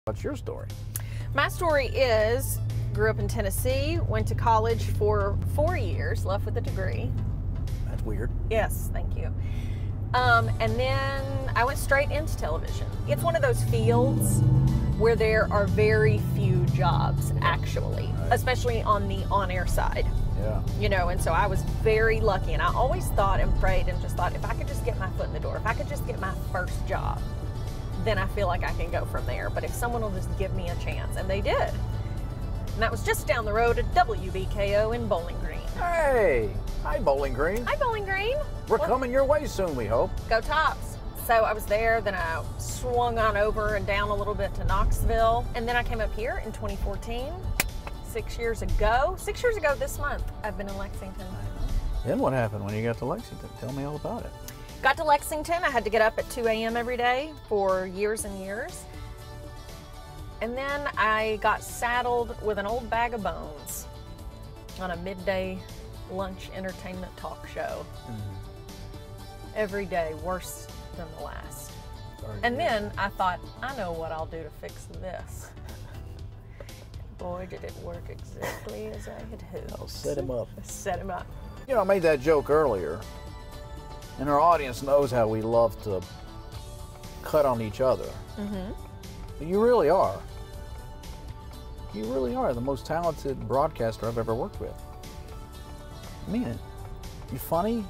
What's your story? My story is, grew up in Tennessee, went to college for 4 years, left with a degree. That's weird. Yes, thank you. And then I went straight into television. It's one of those fields where there are very few jobs, actually, Right. especially on the on-air side. Yeah. You know, and so I was very lucky, and I always thought and prayed and just thought, if I could just get my foot in the door, if I could just get my first job, then I feel like I can go from there. But if someone will just give me a chance, and they did. And that was just down the road at WBKO in Bowling Green. Hey, hi Bowling Green. Hi, Bowling Green. We're Well, coming your way soon, we hope. Go Tops. So I was there, then I swung on over and down a little bit to Knoxville, and then I came up here in 2014, 6 years ago. 6 years ago this month, I've been in Lexington. Then what happened when you got to Lexington? Tell me all about it. Got to Lexington, I had to get up at 2 a.m. every day for years and years. And then I got saddled with an old bag of bones on a midday lunch entertainment talk show. Every day, worse than the last. Sorry to And hear then I thought, I know what I'll do to fix this. Boy, did it work exactly as I had hoped. I'll set him up. Set him up. You know, I made that joke earlier, and our audience knows how we love to cut on each other. But you really are. You really are the most talented broadcaster I've ever worked with. I mean it. You funny?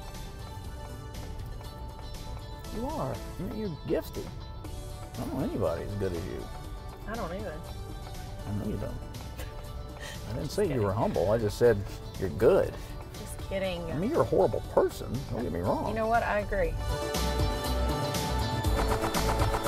You are. I mean, you're gifted. I don't know anybody as good as you. I don't either. I know you don't. I didn't say you were humble. I just said you're good. Just kidding. I mean, you're a horrible person. Don't get me wrong. You know what? I agree.